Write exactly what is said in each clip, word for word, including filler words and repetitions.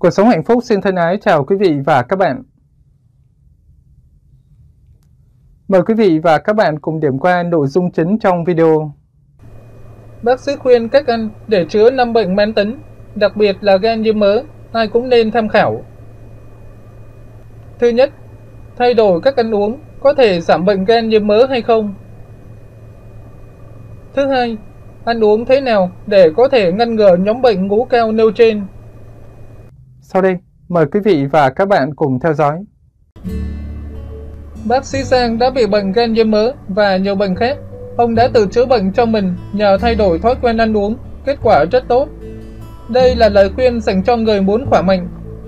Cuộc sống hạnh phúc xin thân ái chào quý vị và các bạn. Mời quý vị và các bạn cùng điểm qua nội dung chính trong video. Bác sĩ khuyên cách ăn để chữa năm bệnh mãn tính, đặc biệt là gan nhiễm mỡ, ai cũng nên tham khảo. Thứ nhất, thay đổi cách ăn uống có thể giảm bệnh gan nhiễm mỡ hay không? Thứ hai, ăn uống thế nào để có thể ngăn ngừa nhóm bệnh ngũ cao nêu trên? Sau đây, mời quý vị và các bạn cùng theo dõi. Bác sĩ Giang đã bị bệnh gan nhiễm mỡ và nhiều bệnh khác. Ông đã tự chữa bệnh cho mình nhờ thay đổi thói quen ăn uống, kết quả rất tốt. Đây là lời khuyên dành cho người muốn khỏe mạnh.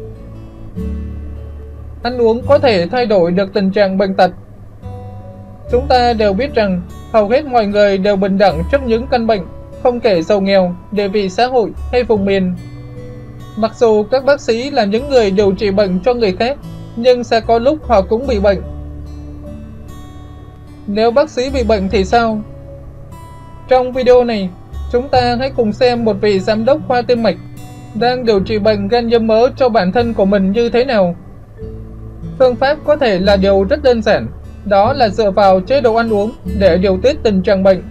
Ăn uống có thể thay đổi được tình trạng bệnh tật. Chúng ta đều biết rằng hầu hết mọi người đều bình đẳng trước những căn bệnh, không kể giàu nghèo, địa vị xã hội hay vùng miền. Mặc dù các bác sĩ là những người điều trị bệnh cho người khác, nhưng sẽ có lúc họ cũng bị bệnh. Nếu bác sĩ bị bệnh thì sao? Trong video này, chúng ta hãy cùng xem một vị giám đốc khoa tim mạch đang điều trị bệnh gan nhiễm mỡ cho bản thân của mình như thế nào. Phương pháp có thể là điều rất đơn giản, đó là dựa vào chế độ ăn uống để điều tiết tình trạng bệnh.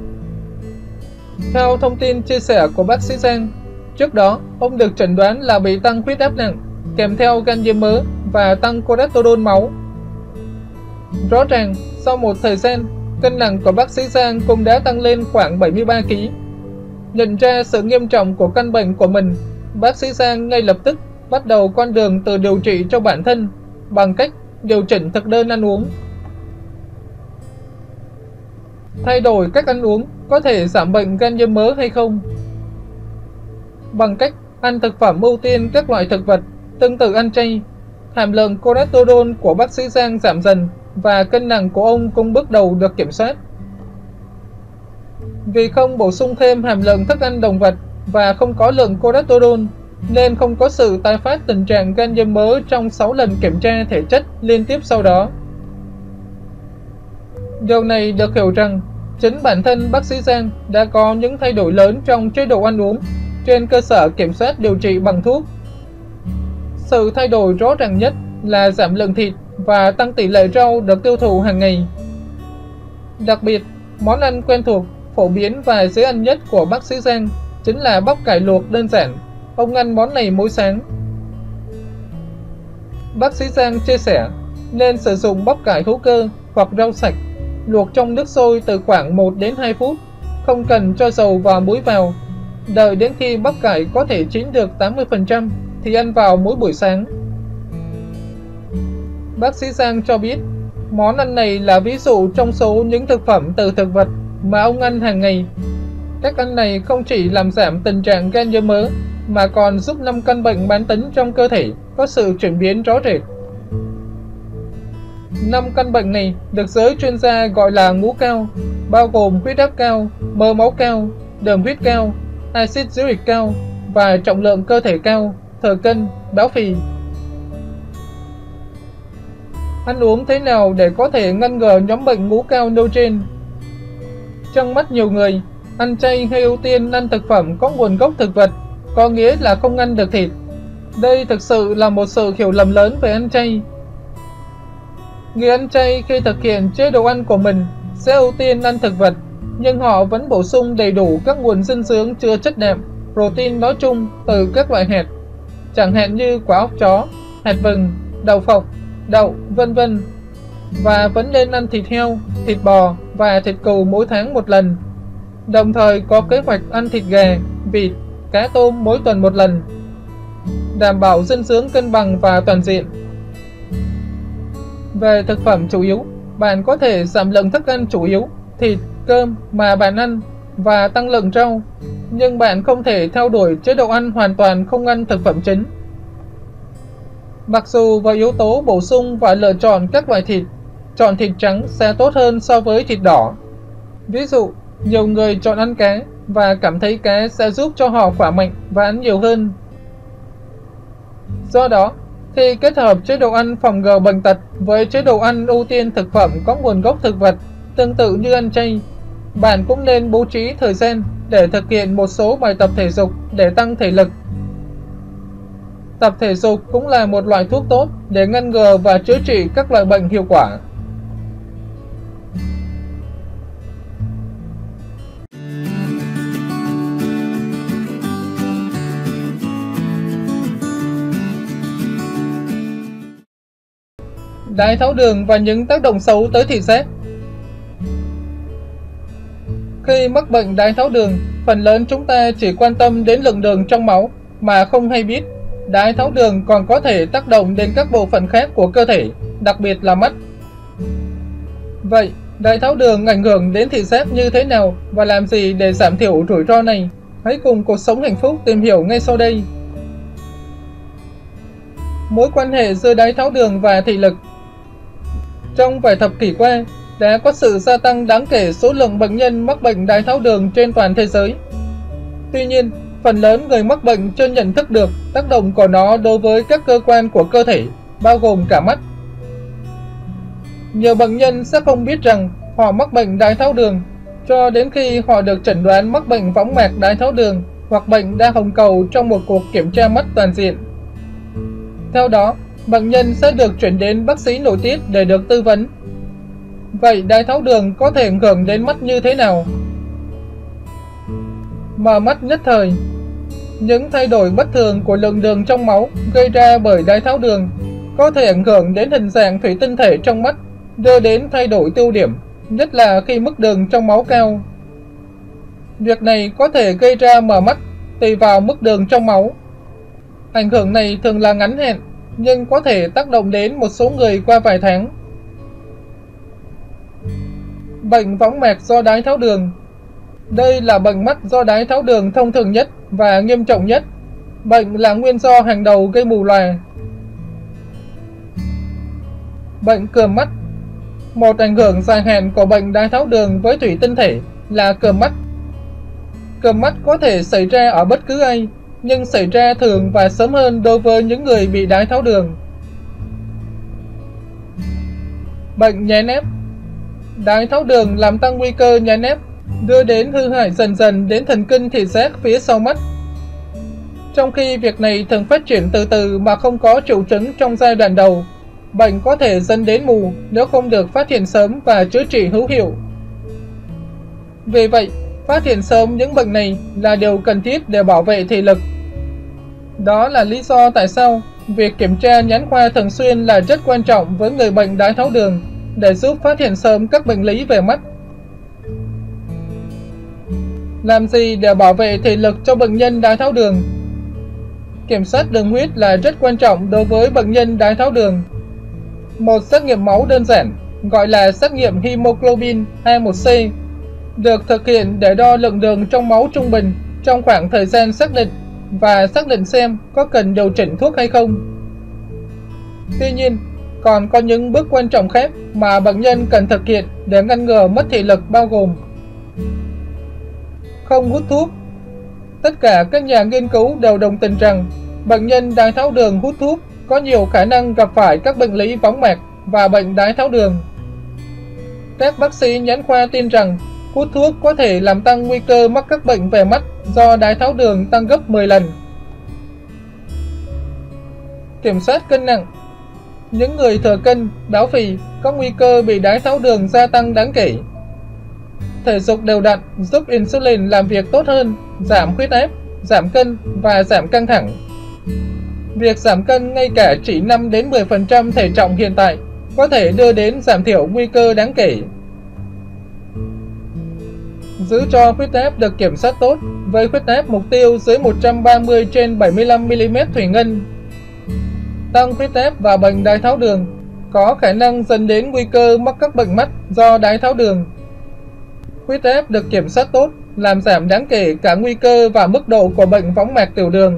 Theo thông tin chia sẻ của bác sĩ Giang, trước đó ông được chẩn đoán là bị tăng huyết áp nặng, kèm theo gan nhiễm mỡ và tăng cholesterol máu. Rõ ràng, sau một thời gian, cân nặng của bác sĩ Giang cũng đã tăng lên khoảng bảy mươi ba ki lô gam. Nhận ra sự nghiêm trọng của căn bệnh của mình, bác sĩ Giang ngay lập tức bắt đầu con đường tự điều trị cho bản thân bằng cách điều chỉnh thực đơn ăn uống. Thay đổi cách ăn uống có thể giảm bệnh gan nhiễm mỡ hay không? Bằng cách ăn thực phẩm ưu tiên các loại thực vật, tương tự ăn chay, hàm lượng cholesterol của bác sĩ Giang giảm dần và cân nặng của ông cũng bước đầu được kiểm soát. Vì không bổ sung thêm hàm lượng thức ăn động vật và không có lượng cholesterol, nên không có sự tái phát tình trạng gan nhiễm mỡ trong sáu lần kiểm tra thể chất liên tiếp sau đó. Điều này được hiểu rằng chính bản thân bác sĩ Giang đã có những thay đổi lớn trong chế độ ăn uống trên cơ sở kiểm soát điều trị bằng thuốc. Sự thay đổi rõ ràng nhất là giảm lượng thịt và tăng tỷ lệ rau được tiêu thụ hàng ngày. Đặc biệt, món ăn quen thuộc, phổ biến và dễ ăn nhất của bác sĩ Giang chính là bắp cải luộc đơn giản. Ông ăn món này mỗi sáng. Bác sĩ Giang chia sẻ nên sử dụng bắp cải hữu cơ hoặc rau sạch, luộc trong nước sôi từ khoảng một đến hai phút, không cần cho dầu và muối vào. Đợi đến khi bắp cải có thể chín được tám mươi phần trăm thì ăn vào mỗi buổi sáng. Bác sĩ Giang cho biết, món ăn này là ví dụ trong số những thực phẩm từ thực vật mà ông ăn hàng ngày. Cách ăn này không chỉ làm giảm tình trạng gan nhiễm mỡ, mà còn giúp năm căn bệnh mãn tính trong cơ thể có sự chuyển biến rõ rệt. Năm căn bệnh này được giới chuyên gia gọi là ngũ cao, bao gồm huyết áp cao, mỡ máu cao, đường huyết cao, axit uric cao và trọng lượng cơ thể cao, thừa cân, béo phì. Ăn uống thế nào để có thể ngăn ngừa nhóm bệnh ngũ cao nêu trên? Trong mắt nhiều người, ăn chay hay ưu tiên ăn thực phẩm có nguồn gốc thực vật có nghĩa là không ăn được thịt. Đây thực sự là một sự hiểu lầm lớn về ăn chay. Người ăn chay khi thực hiện chế độ ăn của mình sẽ ưu tiên ăn thực vật, nhưng họ vẫn bổ sung đầy đủ các nguồn dinh dưỡng chứa chất đạm, protein nói chung từ các loại hạt, chẳng hạn như quả óc chó, hạt vừng, đậu phộng, đậu, vân vân. Và vẫn nên ăn thịt heo, thịt bò và thịt cừu mỗi tháng một lần. Đồng thời có kế hoạch ăn thịt gà, vịt, cá tôm mỗi tuần một lần, đảm bảo dinh dưỡng cân bằng và toàn diện. Về thực phẩm chủ yếu, bạn có thể giảm lượng thức ăn chủ yếu, thịt, cơm mà bạn ăn và tăng lượng rau, nhưng bạn không thể theo đuổi chế độ ăn hoàn toàn không ăn thực phẩm chính. Mặc dù với yếu tố bổ sung và lựa chọn các loại thịt, chọn thịt trắng sẽ tốt hơn so với thịt đỏ. Ví dụ, nhiều người chọn ăn cá và cảm thấy cá sẽ giúp cho họ khỏe mạnh và ăn nhiều hơn. Do đó, khi kết hợp chế độ ăn phòng ngừa bệnh tật với chế độ ăn ưu tiên thực phẩm có nguồn gốc thực vật, tương tự như ăn chay, bạn cũng nên bố trí thời gian để thực hiện một số bài tập thể dục để tăng thể lực. Tập thể dục cũng là một loại thuốc tốt để ngăn ngừa và chữa trị các loại bệnh hiệu quả. Đái tháo đường và những tác động xấu tới thị giác. Khi mắc bệnh đái tháo đường, phần lớn chúng ta chỉ quan tâm đến lượng đường trong máu mà không hay biết đái tháo đường còn có thể tác động đến các bộ phận khác của cơ thể, đặc biệt là mắt. Vậy, đái tháo đường ảnh hưởng đến thị giác như thế nào và làm gì để giảm thiểu rủi ro này? Hãy cùng Cuộc Sống Hạnh Phúc tìm hiểu ngay sau đây. Mối quan hệ giữa đái tháo đường và thị lực. Trong vài thập kỷ qua, đã có sự gia tăng đáng kể số lượng bệnh nhân mắc bệnh đái tháo đường trên toàn thế giới. Tuy nhiên, phần lớn người mắc bệnh chưa nhận thức được tác động của nó đối với các cơ quan của cơ thể, bao gồm cả mắt. Nhiều bệnh nhân sẽ không biết rằng họ mắc bệnh đái tháo đường cho đến khi họ được chẩn đoán mắc bệnh võng mạc đái tháo đường hoặc bệnh đa hồng cầu trong một cuộc kiểm tra mắt toàn diện. Theo đó, bệnh nhân sẽ được chuyển đến bác sĩ nội tiết để được tư vấn. Vậy đái tháo đường có thể ảnh hưởng đến mắt như thế nào? Mờ mắt nhất thời. Những thay đổi bất thường của lượng đường trong máu gây ra bởi đái tháo đường có thể ảnh hưởng đến hình dạng thủy tinh thể trong mắt, đưa đến thay đổi tiêu điểm, nhất là khi mức đường trong máu cao. Việc này có thể gây ra mờ mắt tùy vào mức đường trong máu. Ảnh hưởng này thường là ngắn hạn, nhưng có thể tác động đến một số người qua vài tháng. Bệnh võng mạc do đái tháo đường. Đây là bệnh mắt do đái tháo đường thông thường nhất và nghiêm trọng nhất. Bệnh là nguyên do hàng đầu gây mù lòa. Bệnh cườm mắt. Một ảnh hưởng dài hạn của bệnh đái tháo đường với thủy tinh thể là cườm mắt. Cườm mắt có thể xảy ra ở bất cứ ai, nhưng xảy ra thường và sớm hơn đối với những người bị đái tháo đường. Bệnh nhái nếp. Đái tháo đường làm tăng nguy cơ nhái nếp, đưa đến hư hại dần dần đến thần kinh thị giác phía sau mắt. Trong khi việc này thường phát triển từ từ mà không có triệu chứng trong giai đoạn đầu, bệnh có thể dẫn đến mù nếu không được phát hiện sớm và chữa trị hữu hiệu. Vì vậy, phát hiện sớm những bệnh này là điều cần thiết để bảo vệ thị lực. Đó là lý do tại sao việc kiểm tra nhãn khoa thường xuyên là rất quan trọng với người bệnh đái tháo đường để giúp phát hiện sớm các bệnh lý về mắt. Làm gì để bảo vệ thị lực cho bệnh nhân đái tháo đường? Kiểm soát đường huyết là rất quan trọng đối với bệnh nhân đái tháo đường. Một xét nghiệm máu đơn giản, gọi là xét nghiệm hemoglobin A một C, được thực hiện để đo lượng đường trong máu trung bình trong khoảng thời gian xác định và xác định xem có cần điều chỉnh thuốc hay không. Tuy nhiên, còn có những bước quan trọng khác mà bệnh nhân cần thực hiện để ngăn ngừa mất thị lực, bao gồm: không hút thuốc. Tất cả các nhà nghiên cứu đều đồng tình rằng bệnh nhân đái tháo đường hút thuốc có nhiều khả năng gặp phải các bệnh lý võng mạc và bệnh đái tháo đường. Các bác sĩ nhãn khoa tin rằng hút thuốc có thể làm tăng nguy cơ mắc các bệnh về mắt do đái tháo đường tăng gấp mười lần. Kiểm soát cân nặng. Những người thừa cân, béo phì có nguy cơ bị đái tháo đường gia tăng đáng kể. Thể dục đều đặn giúp insulin làm việc tốt hơn, giảm huyết áp, giảm cân và giảm căng thẳng. Việc giảm cân ngay cả chỉ năm đến mười phần trăm thể trọng hiện tại có thể đưa đến giảm thiểu nguy cơ đáng kể. Giữ cho huyết áp được kiểm soát tốt với huyết áp mục tiêu dưới một trăm ba mươi trên bảy mươi lăm mi-li-mét thủy ngân. Tăng huyết áp và bệnh đái tháo đường có khả năng dẫn đến nguy cơ mắc các bệnh mắt do đái tháo đường. Huyết áp được kiểm soát tốt làm giảm đáng kể cả nguy cơ và mức độ của bệnh võng mạc tiểu đường.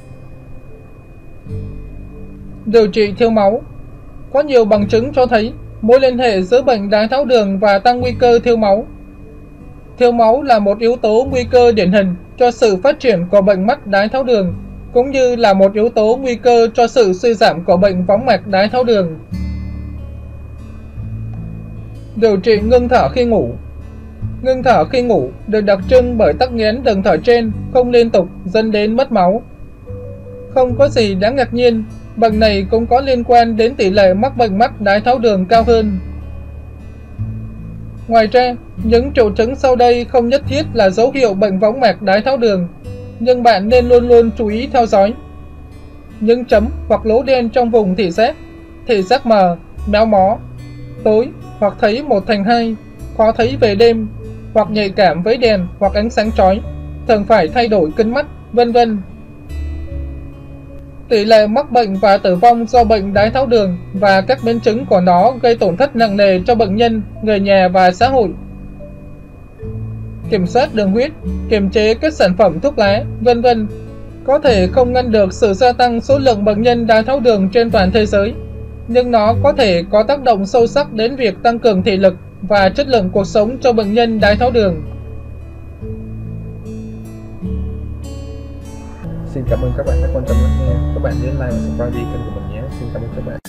Điều trị thiếu máu. Có nhiều bằng chứng cho thấy mối liên hệ giữa bệnh đái tháo đường và tăng nguy cơ thiếu máu. Thiếu máu là một yếu tố nguy cơ điển hình cho sự phát triển của bệnh mắt đái tháo đường, cũng như là một yếu tố nguy cơ cho sự suy giảm của bệnh võng mạc đái tháo đường. Điều trị ngưng thở khi ngủ. Ngưng thở khi ngủ được đặc trưng bởi tắc nghẽn đường thở trên không liên tục dẫn đến mất máu. Không có gì đáng ngạc nhiên, bệnh này cũng có liên quan đến tỷ lệ mắc bệnh mắt đái tháo đường cao hơn. Ngoài ra, những triệu chứng sau đây không nhất thiết là dấu hiệu bệnh võng mạc đái tháo đường, nhưng bạn nên luôn luôn chú ý theo dõi. Những chấm hoặc lỗ đen trong vùng thị giác, thị giác mờ, méo mó, tối hoặc thấy một thành hai, khó thấy về đêm, hoặc nhạy cảm với đèn hoặc ánh sáng chói, thường phải thay đổi kính mắt, vân vân. Tỷ lệ mắc bệnh và tử vong do bệnh đái tháo đường và các biến chứng của nó gây tổn thất nặng nề cho bệnh nhân, người nhà và xã hội. Kiểm soát đường huyết, kiềm chế các sản phẩm thuốc lá, vân vân có thể không ngăn được sự gia tăng số lượng bệnh nhân đái tháo đường trên toàn thế giới, nhưng nó có thể có tác động sâu sắc đến việc tăng cường thị lực và chất lượng cuộc sống cho bệnh nhân đái tháo đường. Xin cảm ơn các bạn đã quan tâm lắng nghe. Các bạn nhớ like và subscribe kênh của mình nhé. Xin cảm ơn các bạn.